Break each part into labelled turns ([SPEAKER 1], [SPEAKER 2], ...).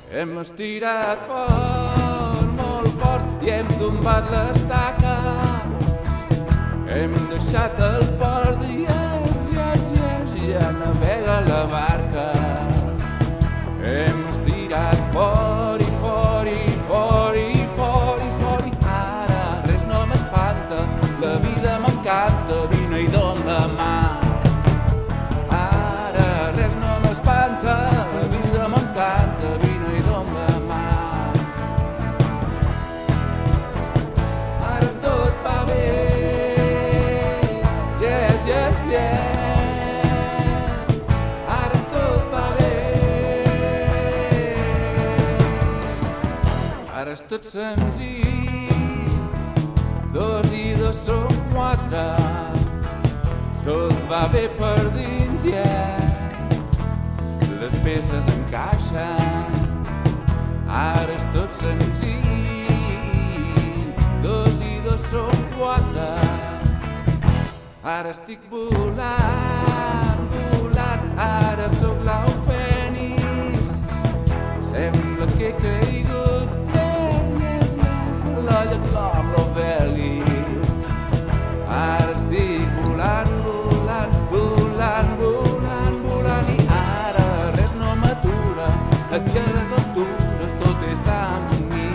[SPEAKER 1] Hem estirat fort, molt fort, i hem tombat l'estaca. Hem deixat el port i ja navega la barca. Hem estirat fort i fort i fort i fort i fort i ara res no m'espanta, la vida m'encanta, vine i dona la mà. Ara res no m'espanta, la vida m'encanta, vine i dona la mà. Ara tot va bé, yes, yes, yes. Ara tot va bé. Ara és tot senzill, 2 i 2 són 4. Tot va bé per dins, les peces encaixen. Ara és tot senzill, 2 i 2 són 4. Ara estic volant, volant, ara sóc l'au fènix. Sembla que he caigut, l'olla com l'Obèlix. Ara estic volant, volant, volant, volant, volant, i ara res no m'atura, aquí a les altures tot està amb mi.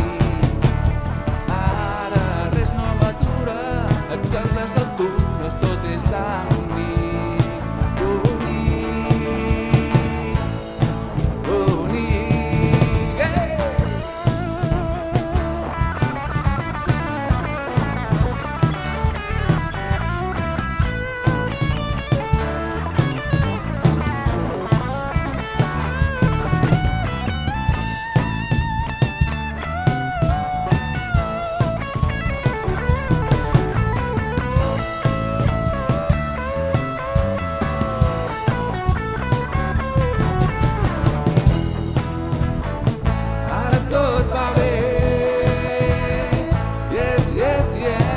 [SPEAKER 1] Ara res no m'atura, aquí a les altures tot està amb mi. Tot va bé, yes, yes,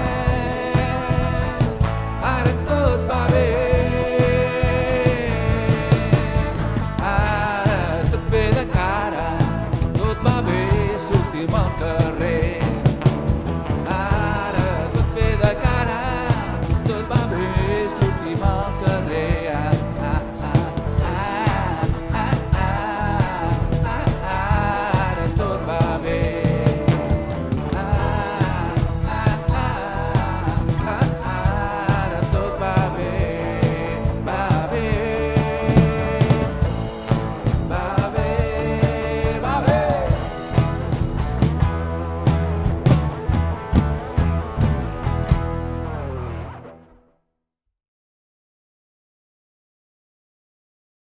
[SPEAKER 1] yes. Ara tot va bé. Ara tot ve de cara, tot va bé, sortim al carrer.